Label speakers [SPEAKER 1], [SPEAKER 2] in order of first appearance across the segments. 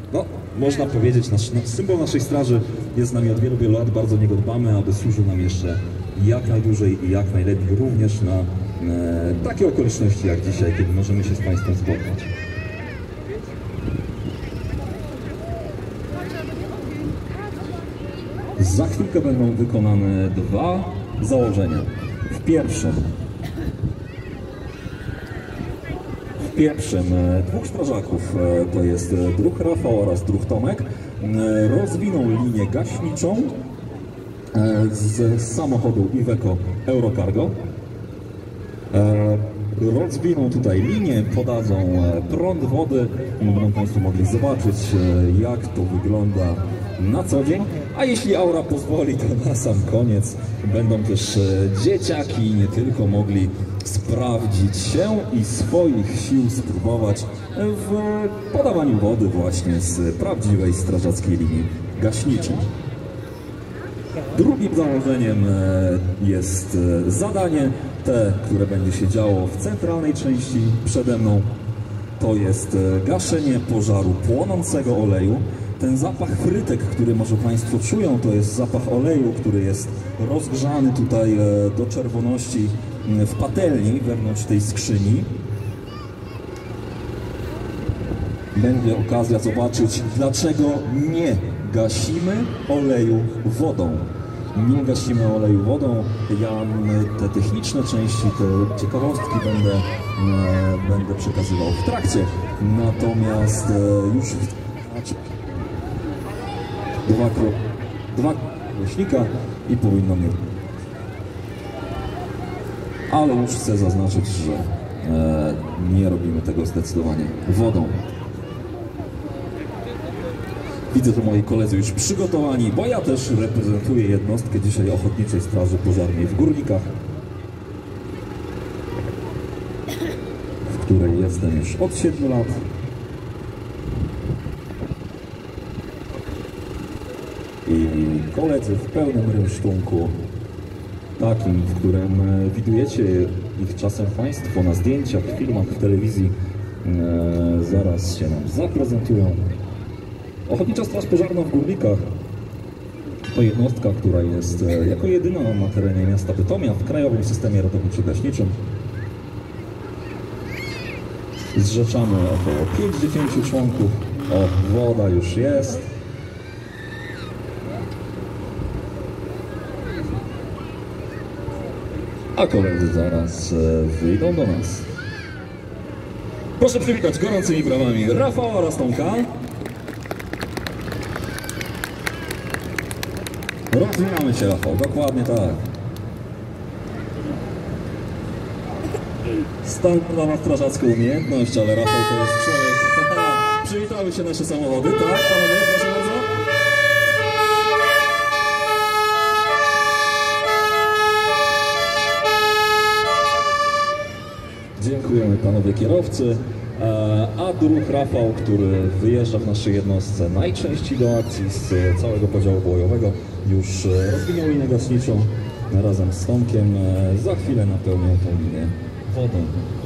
[SPEAKER 1] no, można powiedzieć, nasz symbol naszej straży jest z nami od wielu, wielu lat. Bardzo niego dbamy, aby służył nam jeszcze jak najdłużej i jak najlepiej, również na takie okoliczności jak dzisiaj, kiedy możemy się z Państwem spotkać. Za chwilkę będą wykonane dwa założenia. W pierwszym dwóch strażaków, to jest druh Rafał oraz druh Tomek, rozwiną linię gaśniczą z samochodu Iveco Eurocargo. Rozwiną tutaj linię, podadzą prąd wody, będą Państwo mogli zobaczyć, jak to wygląda na co dzień, a jeśli aura pozwoli, to na sam koniec będą też dzieciaki nie tylko mogli sprawdzić się i swoich sił spróbować w podawaniu wody właśnie z prawdziwej strażackiej linii gaśniczej. Drugim założeniem jest zadanie, które będzie się działo w centralnej części przede mną. To jest gaszenie pożaru płonącego oleju. Ten zapach frytek, który może Państwo czują, to jest zapach oleju, który jest rozgrzany tutaj do czerwoności w patelni wewnątrz tej skrzyni. Będzie okazja zobaczyć, dlaczego nie gasimy oleju wodą. Nie gasimy oleju wodą. Ja te techniczne części, te ciekawostki będę przekazywał w trakcie. Natomiast już dwa głośnika i powinno mnie. Ale już chcę zaznaczyć, że nie robimy tego zdecydowanie wodą. Widzę, że moi koledzy już przygotowani, bo ja też reprezentuję jednostkę dzisiaj Ochotniczej Straży Pożarnej w Górnikach, w której jestem już od 7 lat. I koledzy w pełnym rynsztunku, takim, w którym widujecie ich czasem Państwo na zdjęciach, filmach, w telewizji, zaraz się nam zaprezentują. Ochotnicza Straż Pożarna w Górnikach to jednostka, która jest jako jedyna na terenie miasta Bytomia w krajowym systemie ratowniczo-gaśniczym. Zrzeszamy około 5-10 członków. O, woda już jest. A koledzy zaraz wyjdą do nas. Proszę przywitać gorącymi brawami Rafała oraz Tomka. Rozwijamy się, Rafał, dokładnie tak. Standardowa strażacka umiejętność, ale Rafał to jest człowiek. Przywitały się nasze samochody, tak, panowie, proszę bardzo. Dziękujemy panowie kierowcy, a druh Rafał, który wyjeżdża w naszej jednostce najczęściej do akcji z całego podziału bojowego, już rozwinął linię gaśniczą razem z Tomkiem. Za chwilę napełnią tą linię wodą.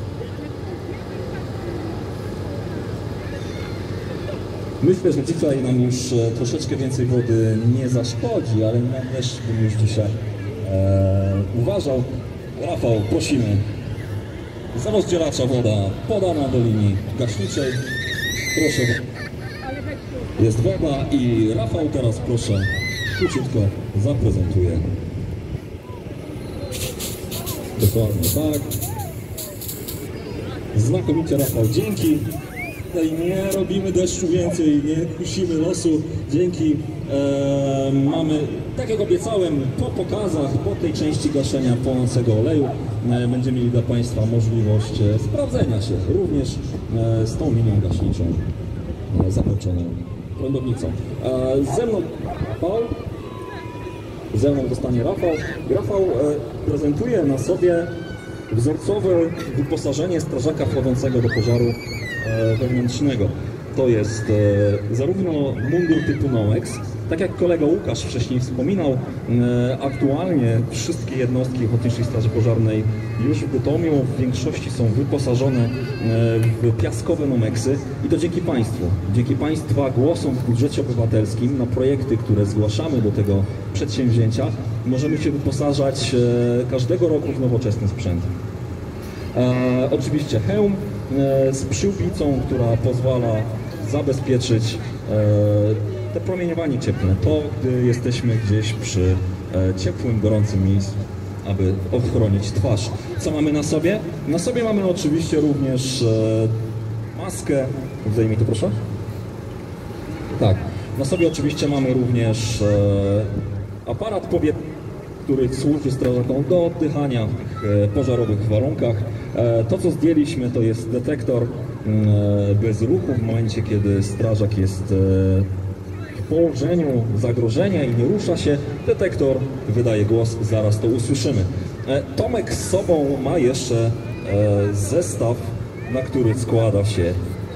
[SPEAKER 1] Myślę, że dzisiaj nam już troszeczkę więcej wody nie zaszkodzi, ale ja też bym już dzisiaj uważał. Rafał, prosimy. Za rozdzielacza woda podana do linii gaśniczej. Proszę. Jest woda i Rafał teraz proszę króciutko zaprezentuje. Dokładnie tak. Znakomicie, Rafał, dzięki. Tutaj nie robimy deszczu więcej, nie kusimy losu. Dzięki. Mamy, tak jak obiecałem, po pokazach, po tej części gaszenia płonącego oleju będziemy mieli dla Państwa możliwość sprawdzenia się również z tą linią gaśniczą zakończoną prądownicą. Ze mną zostanie Rafał. Rafał prezentuje na sobie wzorcowe wyposażenie strażaka wchodzącego do pożaru wewnętrznego. To jest zarówno mundur typu Nomex, Tak jak kolega Łukasz wcześniej wspominał, aktualnie wszystkie jednostki Ochotniczej Straży Pożarnej już w Bytomiu w większości są wyposażone w piaskowe Nomeksy i to dzięki Państwu. Dzięki Państwa głosom w budżecie obywatelskim na projekty, które zgłaszamy do tego przedsięwzięcia, możemy się wyposażać każdego roku w nowoczesny sprzęt. Oczywiście hełm z przyłbicą, która pozwala zabezpieczyć te promieniowanie cieplne, to gdy jesteśmy gdzieś przy ciepłym, gorącym miejscu, aby ochronić twarz. Co mamy na sobie? Na sobie mamy oczywiście również maskę. Zdejmij to proszę. Tak. Na sobie oczywiście mamy również aparat powietrzny, który służy strażakom do oddychania w pożarowych warunkach. To, co zdjęliśmy, to jest detektor bez ruchu w momencie, kiedy strażak jest w położeniu zagrożenia i nie rusza się. Detektor wydaje głos, zaraz to usłyszymy. Tomek z sobą ma jeszcze zestaw, na który składa się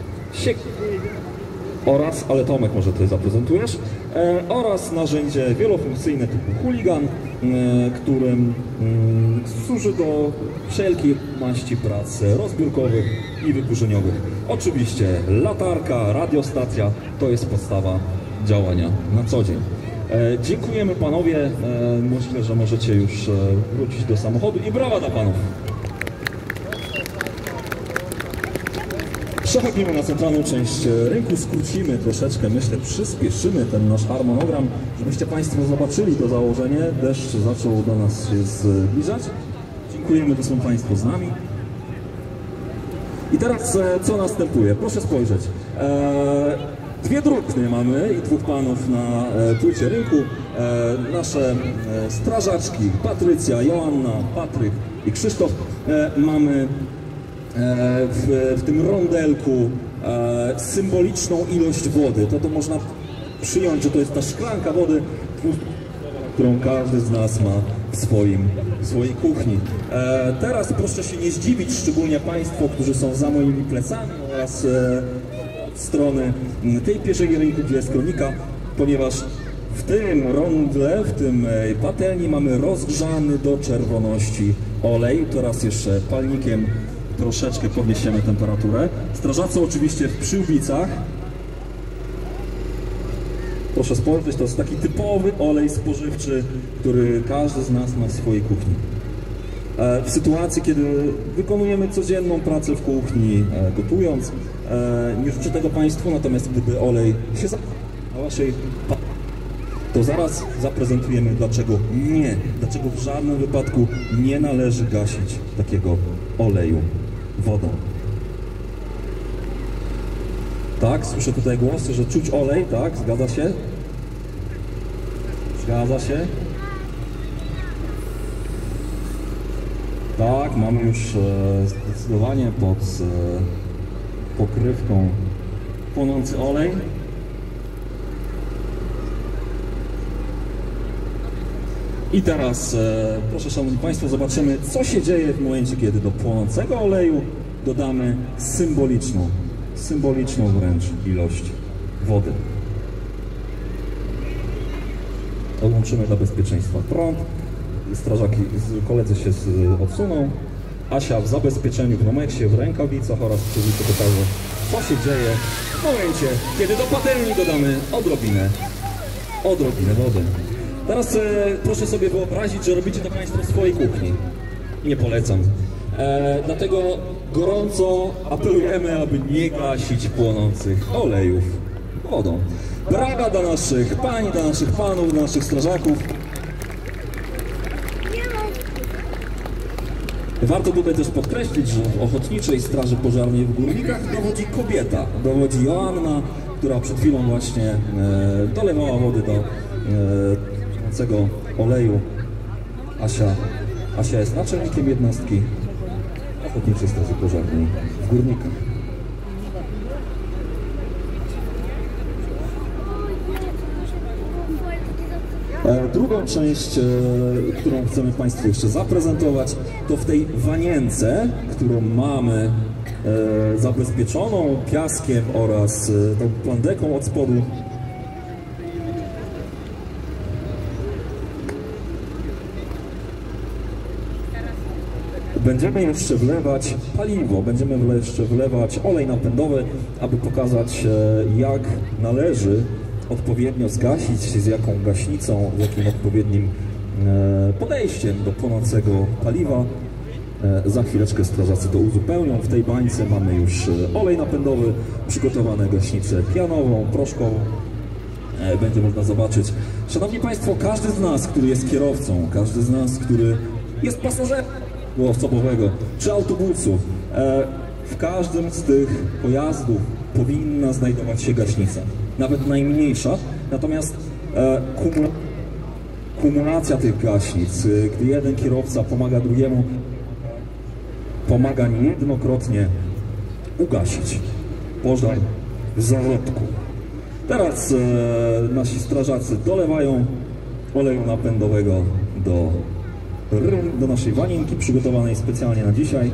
[SPEAKER 1] oraz, ale Tomek może tutaj zaprezentujesz, oraz narzędzie wielofunkcyjne typu chuligan, którym służy do wszelkiej maści prac rozbiórkowych i wyburzeniowych. Oczywiście latarka, radiostacja to jest podstawa działania na co dzień. Dziękujemy panowie, myślę, że możecie już wrócić do samochodu i brawa dla panów. Przechodzimy na centralną część rynku, skrócimy troszeczkę, myślę, przyspieszymy ten nasz harmonogram, żebyście Państwo zobaczyli to założenie. Deszcz zaczął do nas się zbliżać. Dziękujemy, że są Państwo z nami. I teraz co następuje? Proszę spojrzeć. Dwie drużyny mamy i dwóch panów na płycie rynku. Nasze strażaczki, Patrycja, Joanna, Patryk i Krzysztof. Mamy w tym rondelku symboliczną ilość wody. To można przyjąć, że to jest ta szklanka wody, którą każdy z nas ma w swojej kuchni. Teraz proszę się nie zdziwić, szczególnie Państwo, którzy są za moimi plecami oraz strony tej pierwszej rynku, gdzie jest kronika, ponieważ w tym rondle, w tym patelni mamy rozgrzany do czerwoności olej. Teraz jeszcze palnikiem troszeczkę podniesiemy temperaturę. Strażacy oczywiście w przyłbicach. Proszę spojrzeć, to jest taki typowy olej spożywczy, który każdy z nas ma w swojej kuchni. W sytuacji, kiedy wykonujemy codzienną pracę w kuchni, gotując, nie życzę tego Państwu, natomiast gdyby olej się na Waszej, to zaraz zaprezentujemy, dlaczego nie. Dlaczego w żadnym wypadku nie należy gasić takiego oleju wodą. Tak, słyszę tutaj głosy, że czuć olej, tak, zgadza się? Zgadza się? Tak, mamy już zdecydowanie pod pokrywką płonący olej. I teraz, proszę Szanowni Państwo, zobaczymy, co się dzieje w momencie, kiedy do płonącego oleju dodamy symboliczną wręcz ilość wody. Odłączymy dla bezpieczeństwa prąd. Strażaki, koledzy się odsuną. Asia w zabezpieczeniu w Nomeksie, w rękawicach oraz w przywicie pokaże, co się dzieje w momencie, kiedy do patelni dodamy odrobinę wody. Teraz proszę sobie wyobrazić, że robicie to Państwo w swojej kuchni. Nie polecam. Dlatego gorąco apelujemy, aby nie gasić płonących olejów wodą. Brawa dla naszych pań, dla naszych panów, dla naszych strażaków. Warto tutaj też podkreślić, że w Ochotniczej Straży Pożarnej w Górnikach dowodzi kobieta. Dowodzi Joanna, która przed chwilą właśnie dolewała wody do tego oleju. Asia jest naczelnikiem jednostki Ochotniczej Straży Pożarnej w Górnikach. Drugą część, którą chcemy Państwu jeszcze zaprezentować, to w tej wanience, którą mamy zabezpieczoną piaskiem oraz tą plandeką od spodu. Będziemy jeszcze wlewać paliwo, będziemy jeszcze wlewać olej napędowy, aby pokazać, jak należy odpowiednio zgasić, z jaką gaśnicą, z jakim odpowiednim podejściem do płonącego paliwa. Za chwileczkę strażacy to uzupełnią. W tej bańce mamy już olej napędowy, przygotowane gaśnicę pianową, proszkową. Będzie można zobaczyć. Szanowni Państwo, każdy z nas, który jest kierowcą, każdy z nas, który jest pasażerem osobowego czy autobusu, w każdym z tych pojazdów powinna znajdować się gaśnica. Nawet najmniejsza, natomiast kumulacja tych gaśnic, gdy jeden kierowca pomaga drugiemu, pomaga niejednokrotnie ugasić pożar w zarodku. Teraz nasi strażacy dolewają oleju napędowego do naszej wanienki przygotowanej specjalnie na dzisiaj.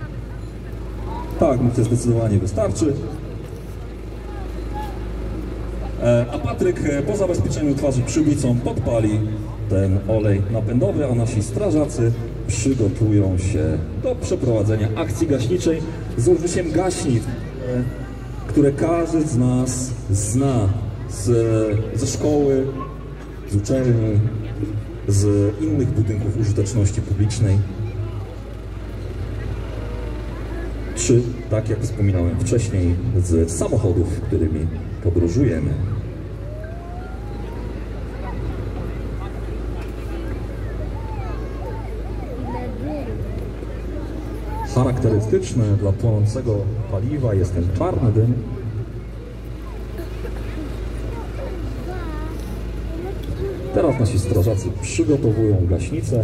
[SPEAKER 1] Tak, myślę, zdecydowanie wystarczy. A Patryk po zabezpieczeniu twarzy przybicą podpali ten olej napędowy, a nasi strażacy przygotują się do przeprowadzenia akcji gaśniczej z użyciem gaśnic, które każdy z nas zna ze szkoły, z uczelni, z innych budynków użyteczności publicznej, czy, tak jak wspominałem wcześniej, z samochodów, którymi podróżujemy. Charakterystyczne dla płonącego paliwa jest ten czarny dym. Teraz nasi strażacy przygotowują gaśnicę.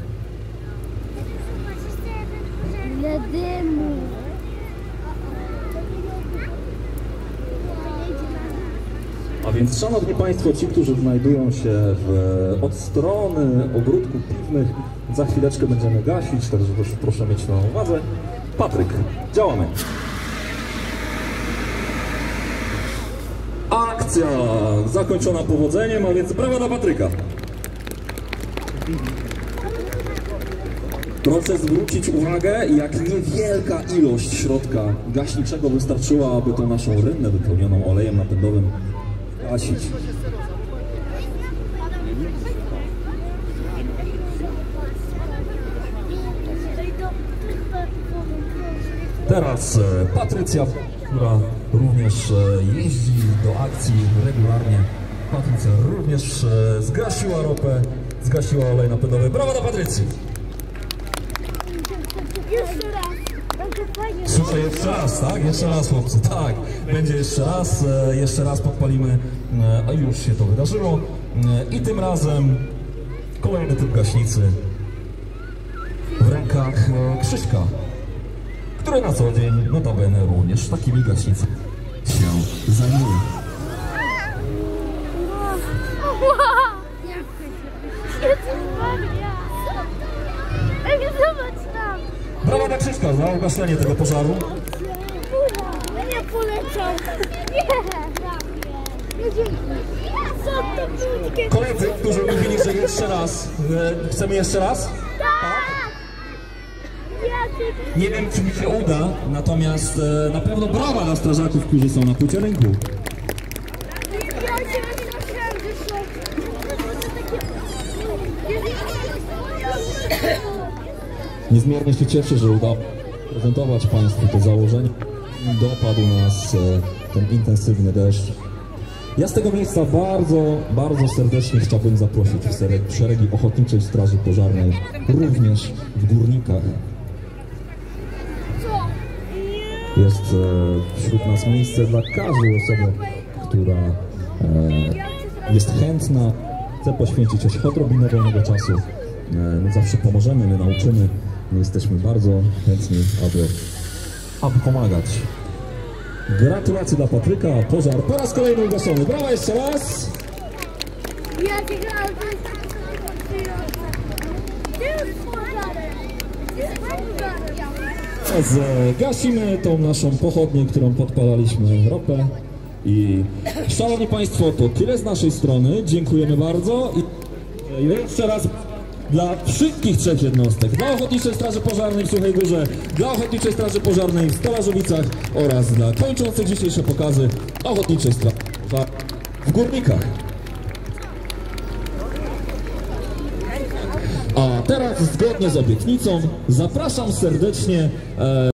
[SPEAKER 1] A więc, szanowni Państwo, ci, którzy znajdują się od strony ogródków piwnych, za chwileczkę będziemy gasić, także proszę mieć na uwadze. Patryk, działamy. Akcja zakończona powodzeniem, a więc brawa dla Patryka. Proszę zwrócić uwagę, jak niewielka ilość środka gaśniczego wystarczyła, aby tą naszą rynnę wypełnioną olejem napędowym gasić. Teraz Patrycja, która również jeździ do akcji regularnie. Patrycja również zgasiła ropę, zgasiła olej napędowy. Brawa dla Patrycji!
[SPEAKER 2] Jeszcze raz!
[SPEAKER 1] Słyszę jeszcze raz, tak? Jeszcze raz, chłopcy, tak. Będzie jeszcze raz podpalimy, a już się to wydarzyło. I tym razem kolejny typ gaśnicy w rękach Krzyśka, który na co dzień, notabene, również takimi gaśnicami się zajmuje.
[SPEAKER 2] Zobacz tam!
[SPEAKER 1] Brawa dla Krzyśka za ugaszenie tego pożaru.
[SPEAKER 2] Nie polecam! Nie! Co to było?
[SPEAKER 1] Koledzy, którzy mówili, że jeszcze raz. Chcemy jeszcze raz?
[SPEAKER 2] Tak!
[SPEAKER 1] Nie wiem, czy mi się uda, natomiast na pewno brawa dla strażaków, którzy są na płycie rynku.
[SPEAKER 2] Ja się wystraszyłem, że są...
[SPEAKER 1] Niezmiernie się cieszę, że udało prezentować Państwu to założenie. Dopadł nas ten intensywny deszcz. Ja z tego miejsca bardzo serdecznie chciałbym zaprosić w szeregi Ochotniczej Straży Pożarnej, również w Górnikach. Jest wśród nas miejsce dla każdej osoby, która jest chętna, chce poświęcić choć odrobinę wolnego czasu. My zawsze pomożemy, my nauczymy. My jesteśmy bardzo chętni, aby pomagać. Gratulacje dla Patryka. Pożar po raz kolejny ugaszony. Brawa jeszcze raz!
[SPEAKER 2] Ja cię grałem, to jest
[SPEAKER 1] Gasimy tą naszą pochodnię, którą podpalaliśmy ropę. I szanowni Państwo, to tyle z naszej strony. Dziękujemy bardzo. I jeszcze raz dla wszystkich 3 jednostek. Dla Ochotniczej Straży Pożarnej w Suchej Górze, dla Ochotniczej Straży Pożarnej w Stolażowicach oraz dla kończących dzisiejsze pokazy Ochotniczej Straży Pożarnej w Górnikach. A teraz zgodnie z obietnicą zapraszam serdecznie